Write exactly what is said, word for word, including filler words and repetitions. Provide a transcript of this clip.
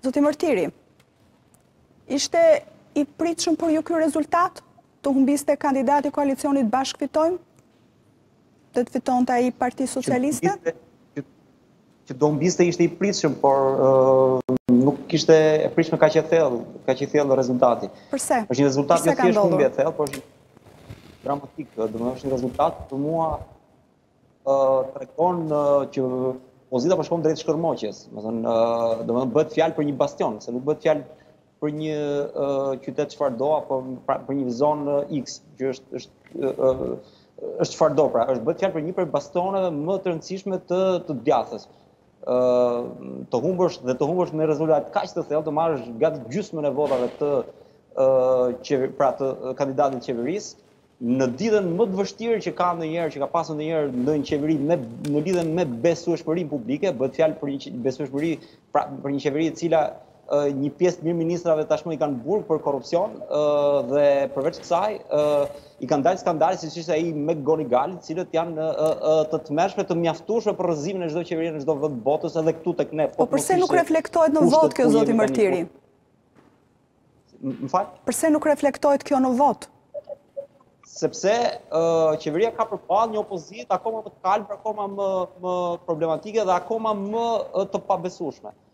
Zoti Mërtiri, ishte i pritshëm për ju ky rezultat? Të humbiste kandidati i koalicionit Bashkë Fitojmë? Të të fitonte ai Parti Socialiste? Që do humbiste ishte i pritshëm, por nuk ishte e pritshme kaq e thellë, kaq i thellë rezultati. Përse? Është një rezultat jo thjesht humbje e thellë, por është dramatik. Domethënë është një rezultat për mua tregon që opozita po shkon drejt shkërmoqjes. Domethënë, domethënë bëhet fjalë për një bastion, se nuk bëhet fjalë për një qytet çfarëdo apo për një zonë X, që është është është çfarëdo, pra, është bëhet fjalë për një prej bastoneve më të rëndësishme të të djathtas. Ë të humbësh dhe të humbësh me rezultat kaq të thellë, të marrësh gati gjysmën e votave të ë pra të kandidatit të qeverisë, në ditën më të vështirë që ka ndonjëherë, që ka pasur ndonjëherë ndonjë qeveri me në lidhje me besueshmërinë publike, bëhet fjalë për një besueshmëri, pra për një qeveri e cila një pjesë të mirëministrave tashmë i kanë burg për korrupsion dhe përveç kësaj i kanë dalë skandale siç ishte ai me Gonigali, të cilët janë të tmerrshme, të mjaftueshme për rrëzimin e çdo qeverie në çdo vend botës, edhe këtu tek ne. Po pse nuk reflektohet në vot kjo, zoti Mërtiri? Më fal? Pse nuk reflektohet kjo në vot? Sepse qeveria ka përpallë një opozitë akoma më të kalbër, akoma më më problematike dhe akoma më të pabesueshme.